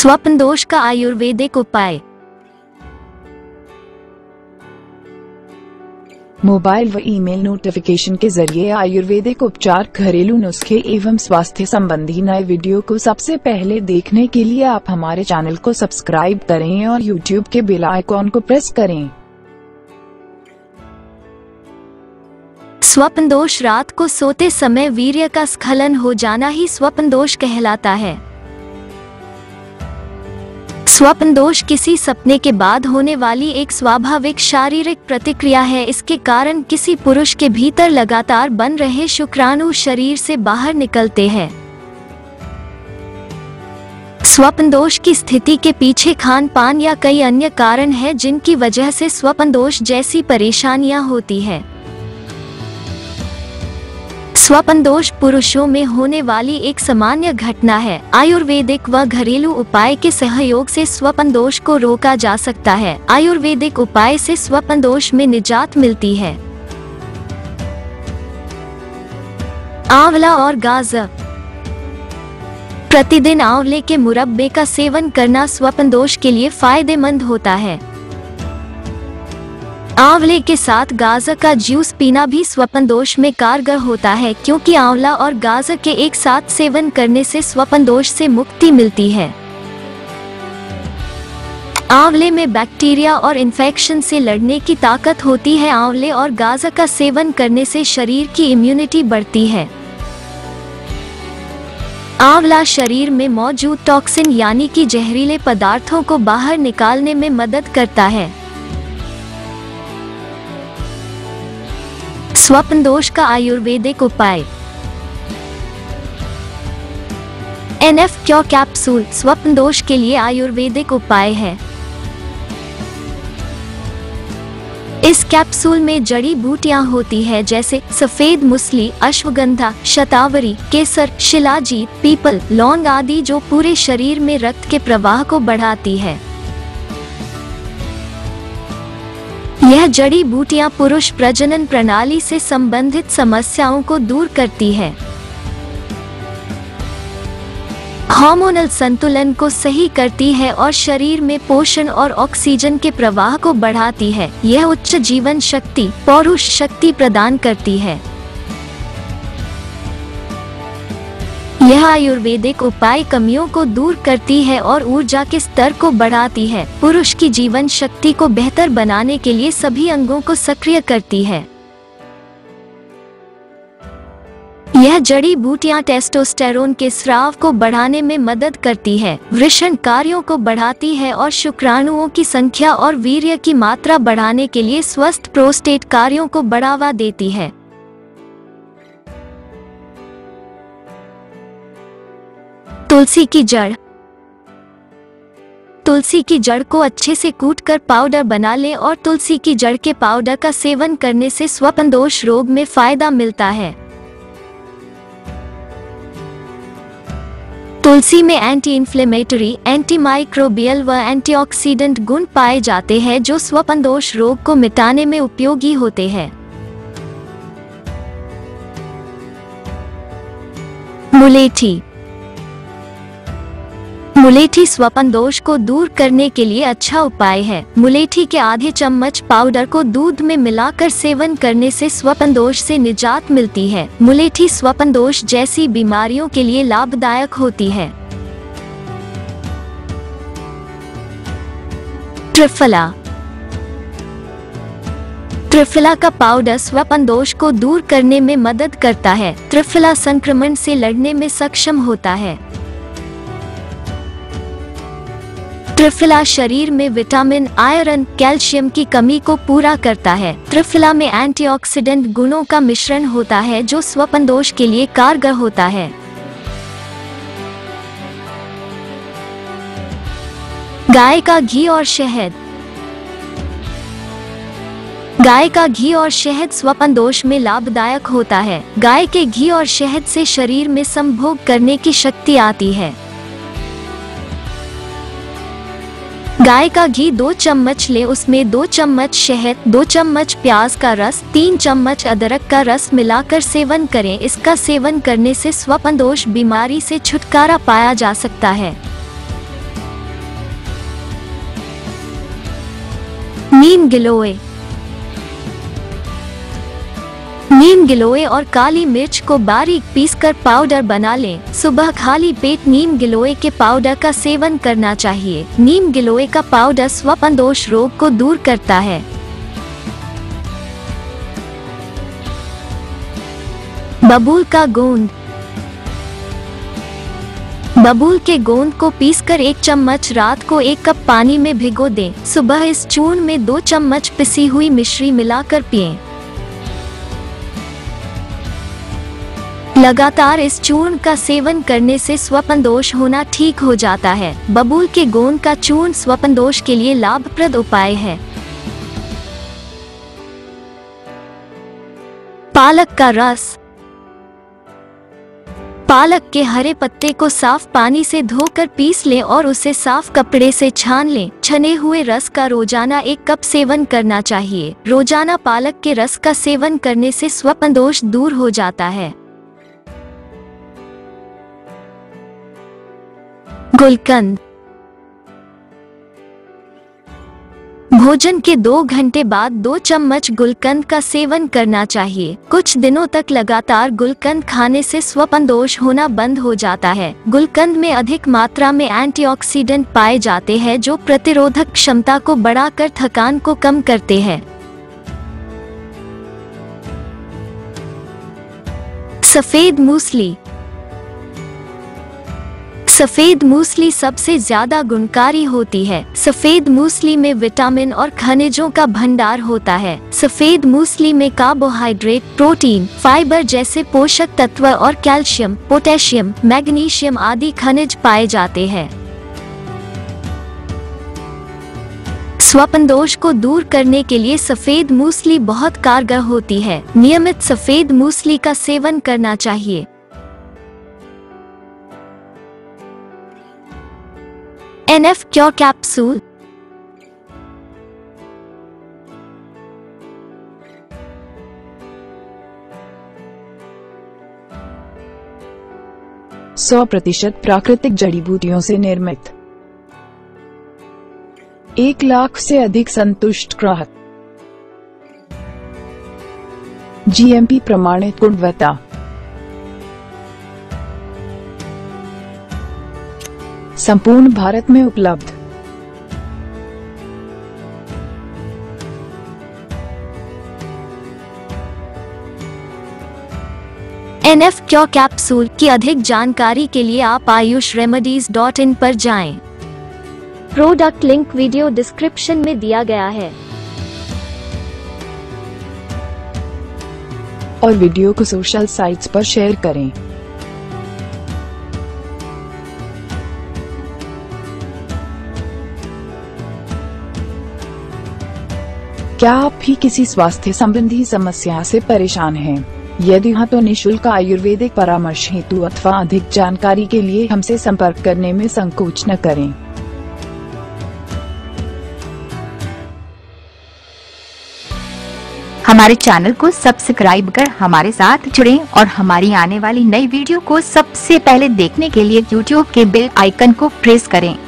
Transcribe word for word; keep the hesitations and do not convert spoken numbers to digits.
स्वप्न दोष का आयुर्वेदिक उपाय। मोबाइल व ईमेल नोटिफिकेशन के जरिए आयुर्वेदिक उपचार, घरेलू नुस्खे एवं स्वास्थ्य संबंधी नए वीडियो को सबसे पहले देखने के लिए आप हमारे चैनल को सब्सक्राइब करें और यूट्यूब के बेल आइकॉन को प्रेस करें। स्वप्न दोष, रात को सोते समय वीर्य का स्खलन हो जाना ही स्वप्न दोष कहलाता है। स्वप्न दोष किसी सपने के बाद होने वाली एक स्वाभाविक शारीरिक प्रतिक्रिया है। इसके कारण किसी पुरुष के भीतर लगातार बन रहे शुक्राणु शरीर से बाहर निकलते हैं। स्वप्न दोष की स्थिति के पीछे खान पान या कई अन्य कारण हैं, जिनकी वजह से स्वप्न दोष जैसी परेशानियां होती है। स्वप्न दोष पुरुषों में होने वाली एक सामान्य घटना है। आयुर्वेदिक व घरेलू उपाय के सहयोग से स्वप्न दोष को रोका जा सकता है। आयुर्वेदिक उपाय से स्वप्न दोष में निजात मिलती है। आंवला और गाजर। प्रतिदिन आंवले के मुरब्बे का सेवन करना स्वप्न दोष के लिए फायदेमंद होता है। आंवले के साथ गाजर का जूस पीना भी स्वप्न दोष में कारगर होता है, क्योंकि आंवला और गाजर के एक साथ सेवन करने से स्वप्न दोष से मुक्ति मिलती है। आंवले में बैक्टीरिया और इन्फेक्शन से लड़ने की ताकत होती है। आंवले और गाजर का सेवन करने से शरीर की इम्यूनिटी बढ़ती है। आंवला शरीर में मौजूद टॉक्सिन यानी कि जहरीले पदार्थों को बाहर निकालने में मदद करता है। स्वप्न दोष का आयुर्वेदिक उपाय। एन एफ क्योर कैप्सूल स्वप्न दोष के लिए आयुर्वेदिक उपाय है। इस कैप्सूल में जड़ी बूटियां होती है, जैसे सफेद मूसली, अश्वगंधा, शतावरी, केसर, शिलाजीत, पीपल, लौंग आदि, जो पूरे शरीर में रक्त के प्रवाह को बढ़ाती है। यह जड़ी बूटियां पुरुष प्रजनन प्रणाली से संबंधित समस्याओं को दूर करती है। हार्मोनल संतुलन को सही करती है और शरीर में पोषण और ऑक्सीजन के प्रवाह को बढ़ाती है। यह उच्च जीवन शक्ति, पौरुष शक्ति प्रदान करती है। यह आयुर्वेदिक उपाय कमियों को दूर करती है और ऊर्जा के स्तर को बढ़ाती है। पुरुष की जीवन शक्ति को बेहतर बनाने के लिए सभी अंगों को सक्रिय करती है। यह जड़ी बूटियां टेस्टोस्टेरोन के स्राव को बढ़ाने में मदद करती है, वृषण कार्यों को बढ़ाती है और शुक्राणुओं की संख्या और वीर्य की मात्रा बढ़ाने के लिए स्वस्थ प्रोस्टेट कार्यों को बढ़ावा देती है। तुलसी की जड़। तुलसी की जड़ को अच्छे से कूटकर पाउडर बना लें और तुलसी की जड़ के पाउडर का सेवन करने से स्वप्न दोष रोग में फायदा मिलता है। तुलसी में एंटी इन्फ्लेमेटरी, एंटी माइक्रोबियल व एंटीऑक्सीडेंट गुण पाए जाते हैं, जो स्वप्न दोष रोग को मिटाने में उपयोगी होते हैं। मुलेठी। मुलेठी स्वप्न दोष को दूर करने के लिए अच्छा उपाय है। मुलेठी के आधे चम्मच पाउडर को दूध में मिलाकर सेवन करने से स्वप्न दोष से निजात मिलती है। मुलेठी स्वप्न दोष जैसी बीमारियों के लिए लाभदायक होती है। त्रिफला। त्रिफला का पाउडर स्वप्न दोष को दूर करने में मदद करता है। त्रिफला संक्रमण से लड़ने में सक्षम होता है। त्रिफला शरीर में विटामिन, आयरन, कैल्शियम की कमी को पूरा करता है। त्रिफला में एंटीऑक्सीडेंट गुणों का मिश्रण होता है, जो स्वप्न दोष के लिए कारगर होता है। गाय का घी और शहद। गाय का घी और शहद स्वप्न दोष में लाभदायक होता है। गाय के घी और शहद से शरीर में संभोग करने की शक्ति आती है। गाय का घी दो चम्मच ले, उसमें दो चम्मच शहद, दो चम्मच प्याज का रस, तीन चम्मच अदरक का रस मिलाकर सेवन करें। इसका सेवन करने से स्वप्न दोष बीमारी से छुटकारा पाया जा सकता है। नीम गिलोय। नीम गिलोय और काली मिर्च को बारीक पीसकर पाउडर बना लें। सुबह खाली पेट नीम गिलोय के पाउडर का सेवन करना चाहिए। नीम गिलोय का पाउडर स्वपनदोष रोग को दूर करता है। बबूल का गोंद। बबूल के गोंद को पीसकर एक चम्मच रात को एक कप पानी में भिगो दें। सुबह इस चूर्ण में दो चम्मच पिसी हुई मिश्री मिलाकर पिएं। लगातार इस चूर्ण का सेवन करने से स्वपनदोष होना ठीक हो जाता है। बबूल के गोंद का चूर्ण स्वपनदोष के लिए लाभप्रद उपाय है। पालक का रस। पालक के हरे पत्ते को साफ पानी से धोकर पीस लें और उसे साफ कपड़े से छान लें। छने हुए रस का रोजाना एक कप सेवन करना चाहिए। रोजाना पालक के रस का सेवन करने से स्वपनदोष दूर हो जाता है। गुलकंद। भोजन के दो घंटे बाद दो चम्मच गुलकंद का सेवन करना चाहिए। कुछ दिनों तक लगातार गुलकंद खाने से स्वपनदोष होना बंद हो जाता है। गुलकंद में अधिक मात्रा में एंटीऑक्सीडेंट पाए जाते हैं जो प्रतिरोधक क्षमता को बढ़ाकर थकान को कम करते हैं। सफेद मूसली। सफेद मूसली सबसे ज्यादा गुणकारी होती है। सफेद मूसली में विटामिन और खनिजों का भंडार होता है। सफेद मूसली में कार्बोहाइड्रेट, प्रोटीन, फाइबर जैसे पोषक तत्व और कैल्शियम, पोटेशियम, मैग्नीशियम आदि खनिज पाए जाते हैं। स्वपनदोष को दूर करने के लिए सफेद मूसली बहुत कारगर होती है। नियमित सफेद मूसली का सेवन करना चाहिए। N F cure capsule. सौ प्रतिशत प्राकृतिक जड़ी बूटियों से निर्मित। एक लाख से अधिक संतुष्ट ग्राहक। जी एम पी प्रमाणित गुणवत्ता। संपूर्ण भारत में उपलब्ध। एन एफ क्योर कैप्सूल की अधिक जानकारी के लिए आप आयुष रेमेडीज डॉट इन पर जाएं। प्रोडक्ट लिंक वीडियो डिस्क्रिप्शन में दिया गया है। और वीडियो को सोशल साइट्स पर शेयर करें। क्या आप भी किसी स्वास्थ्य संबंधी समस्या से परेशान हैं? यदि हाँ तो निशुल्क आयुर्वेदिक परामर्श हेतु अथवा अधिक जानकारी के लिए हमसे संपर्क करने में संकोच न करें। हमारे चैनल को सब्सक्राइब कर हमारे साथ जुड़ें और हमारी आने वाली नई वीडियो को सबसे पहले देखने के लिए यूट्यूब के बेल आइकन को प्रेस करें।